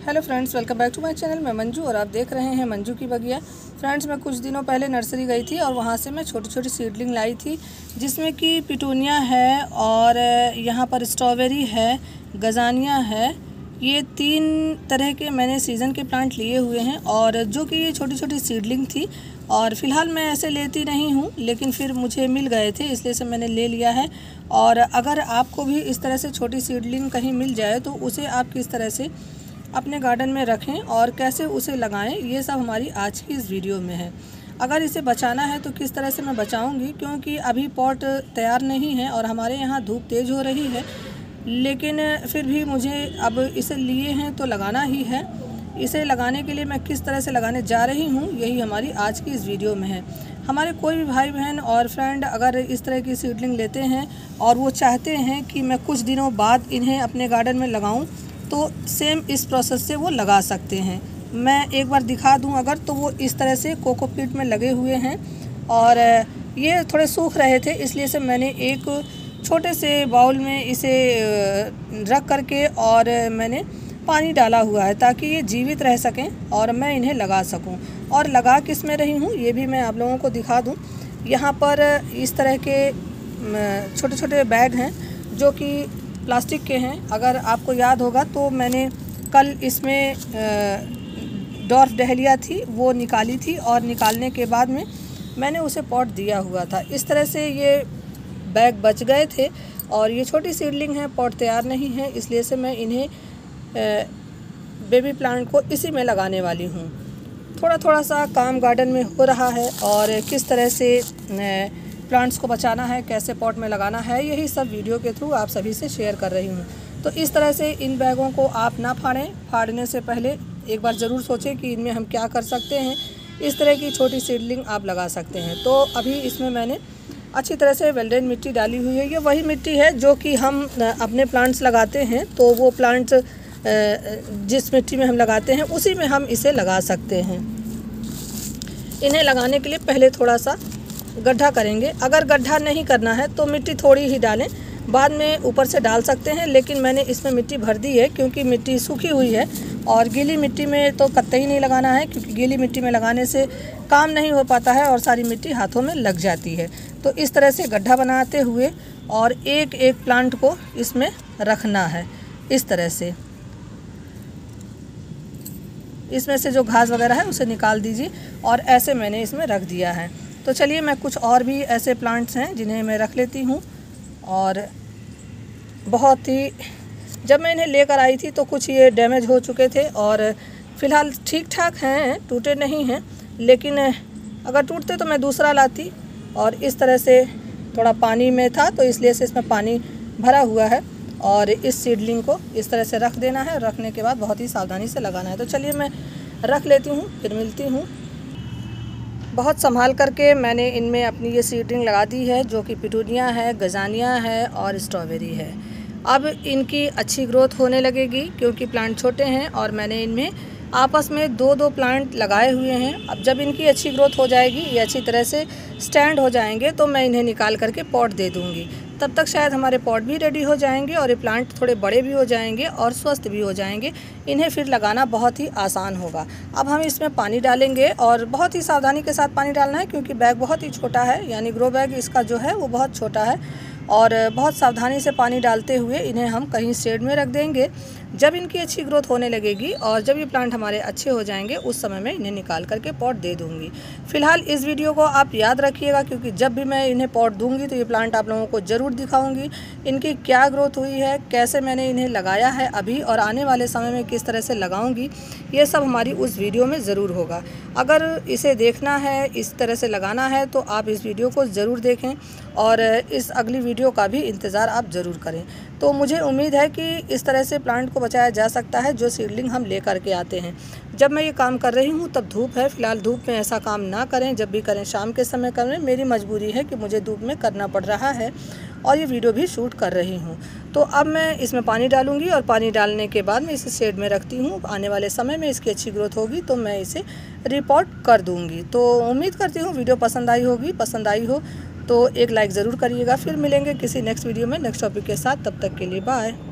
Hello friends, welcome back to my channel. मैं मंजू और आप देख रहे हैं मंजू की बगिया। फ्रेंड्स, मैं कुछ दिनों पहले नर्सरी गई थी और वहाँ से मैं छोटी छोटी सीडलिंग लाई थी, जिसमें कि पिटूनिया है और यहाँ पर स्ट्रॉबेरी है, गजानिया है। ये 3 तरह के मैंने सीज़न के प्लांट लिए हुए हैं और जो कि ये छोटी छोटी सीडलिंग थी। और फ़िलहाल मैं ऐसे लेती नहीं हूँ, लेकिन फिर मुझे मिल गए थे, इसलिए से मैंने ले लिया है। और अगर आपको भी इस तरह से छोटी सीडलिंग कहीं मिल जाए तो उसे आप किस तरह से अपने गार्डन में रखें और कैसे उसे लगाएं, ये सब हमारी आज की इस वीडियो में है। अगर इसे बचाना है तो किस तरह से मैं बचाऊंगी, क्योंकि अभी पॉट तैयार नहीं है और हमारे यहाँ धूप तेज़ हो रही है, लेकिन फिर भी मुझे अब इसे लिए हैं तो लगाना ही है। इसे लगाने के लिए मैं किस तरह से लगाने जा रही हूँ, यही हमारी आज की इस वीडियो में है। हमारे कोई भी भाई बहन और फ्रेंड अगर इस तरह की सीडलिंग लेते हैं और वो चाहते हैं कि मैं कुछ दिनों बाद इन्हें अपने गार्डन में लगाऊँ, तो सेम इस प्रोसेस से वो लगा सकते हैं। मैं एक बार दिखा दूं अगर, तो वो इस तरह से कोकोपीट में लगे हुए हैं और ये थोड़े सूख रहे थे, इसलिए से मैंने एक छोटे से बाउल में इसे रख करके और मैंने पानी डाला हुआ है ताकि ये जीवित रह सकें और मैं इन्हें लगा सकूं। और लगा किस में रही हूँ ये भी मैं आप लोगों को दिखा दूँ। यहाँ पर इस तरह के छोटे छोटे बैग हैं जो कि प्लास्टिक के हैं। अगर आपको याद होगा तो मैंने कल इसमें डॉर्फ डहलिया थी वो निकाली थी और निकालने के बाद में मैंने उसे पॉट दिया हुआ था। इस तरह से ये बैग बच गए थे और ये छोटी सीडलिंग है, पॉट तैयार नहीं है, इसलिए से मैं इन्हें बेबी प्लांट को इसी में लगाने वाली हूँ। थोड़ा थोड़ा सा काम गार्डन में हो रहा है और किस तरह से प्लांट्स को बचाना है, कैसे पॉट में लगाना है, यही सब वीडियो के थ्रू आप सभी से शेयर कर रही हूँ। तो इस तरह से इन बैगों को आप ना फाड़ें। फाड़ने से पहले एक बार ज़रूर सोचें कि इनमें हम क्या कर सकते हैं। इस तरह की छोटी सीडलिंग आप लगा सकते हैं। तो अभी इसमें मैंने अच्छी तरह से वेल्डेन मिट्टी डाली हुई है। ये वही मिट्टी है जो कि हम अपने प्लांट्स लगाते हैं, तो वो प्लांट्स जिस मिट्टी में हम लगाते हैं उसी में हम इसे लगा सकते हैं। इन्हें लगाने के लिए पहले थोड़ा सा गड्ढा करेंगे। अगर गड्ढा नहीं करना है तो मिट्टी थोड़ी ही डालें, बाद में ऊपर से डाल सकते हैं, लेकिन मैंने इसमें मिट्टी भर दी है क्योंकि मिट्टी सूखी हुई है और गीली मिट्टी में तो कतई नहीं लगाना है, क्योंकि गीली मिट्टी में लगाने से काम नहीं हो पाता है और सारी मिट्टी हाथों में लग जाती है। तो इस तरह से गड्ढा बनाते हुए और एक एक प्लांट को इसमें रखना है। इस तरह से इसमें से जो घास वगैरह है उसे निकाल दीजिए और ऐसे मैंने इसमें रख दिया है। तो चलिए मैं कुछ और भी ऐसे प्लांट्स हैं जिन्हें मैं रख लेती हूँ। और बहुत ही जब मैं इन्हें लेकर आई थी तो कुछ ये डैमेज हो चुके थे और फ़िलहाल ठीक ठाक हैं, टूटे नहीं हैं, लेकिन अगर टूटते तो मैं दूसरा लाती। और इस तरह से थोड़ा पानी में था तो इसलिए से इसमें पानी भरा हुआ है और इस सीडलिंग को इस तरह से रख देना है। रखने के बाद बहुत ही सावधानी से लगाना है। तो चलिए मैं रख लेती हूँ, फिर मिलती हूँ। बहुत संभाल करके मैंने इनमें अपनी ये सीडलिंग लगा दी है, जो कि पिटूनिया है, गजानिया है और स्ट्रॉबेरी है। अब इनकी अच्छी ग्रोथ होने लगेगी क्योंकि प्लांट छोटे हैं और मैंने इनमें आपस में 2-2 प्लांट लगाए हुए हैं। अब जब इनकी अच्छी ग्रोथ हो जाएगी, ये अच्छी तरह से स्टैंड हो जाएंगे, तो मैं इन्हें निकाल करके पॉट दे दूँगी। तब तक शायद हमारे पॉट भी रेडी हो जाएंगे और ये प्लांट थोड़े बड़े भी हो जाएंगे और स्वस्थ भी हो जाएंगे। इन्हें फिर लगाना बहुत ही आसान होगा। अब हम इसमें पानी डालेंगे और बहुत ही सावधानी के साथ पानी डालना है क्योंकि बैग बहुत ही छोटा है, यानी ग्रो बैग इसका जो है वो बहुत छोटा है। और बहुत सावधानी से पानी डालते हुए इन्हें हम कहीं शेड में रख देंगे। जब इनकी अच्छी ग्रोथ होने लगेगी और जब ये प्लांट हमारे अच्छे हो जाएंगे, उस समय में इन्हें निकाल करके पॉट दे दूँगी। फ़िलहाल इस वीडियो को आप याद रखिएगा क्योंकि जब भी मैं इन्हें पॉट दूँगी तो ये प्लांट आप लोगों को ज़रूर दिखाऊँगी। इनकी क्या ग्रोथ हुई है, कैसे मैंने इन्हें लगाया है अभी और आने वाले समय में किस तरह से लगाऊँगी, ये सब हमारी उस वीडियो में ज़रूर होगा। अगर इसे देखना है, इस तरह से लगाना है, तो आप इस वीडियो को ज़रूर देखें और इस अगली वीडियो का भी इंतज़ार आप ज़रूर करें। तो मुझे उम्मीद है कि इस तरह से प्लांट को बचाया जा सकता है जो सीडलिंग हम ले करके आते हैं। जब मैं ये काम कर रही हूँ तब धूप है, फ़िलहाल धूप में ऐसा काम ना करें, जब भी करें शाम के समय करें। मेरी मजबूरी है कि मुझे धूप में करना पड़ रहा है और ये वीडियो भी शूट कर रही हूँ। तो अब मैं इसमें पानी डालूँगी और पानी डालने के बाद मैं इसे शेड में रखती हूँ। आने वाले समय में इसकी अच्छी ग्रोथ होगी तो मैं इसे रिपोर्ट कर दूँगी। तो उम्मीद करती हूँ वीडियो पसंद आई होगी। पसंद आई हो तो एक लाइक ज़रूर करिएगा। फिर मिलेंगे किसी नेक्स्ट वीडियो में नेक्स्ट टॉपिक के साथ। तब तक के लिए बाय।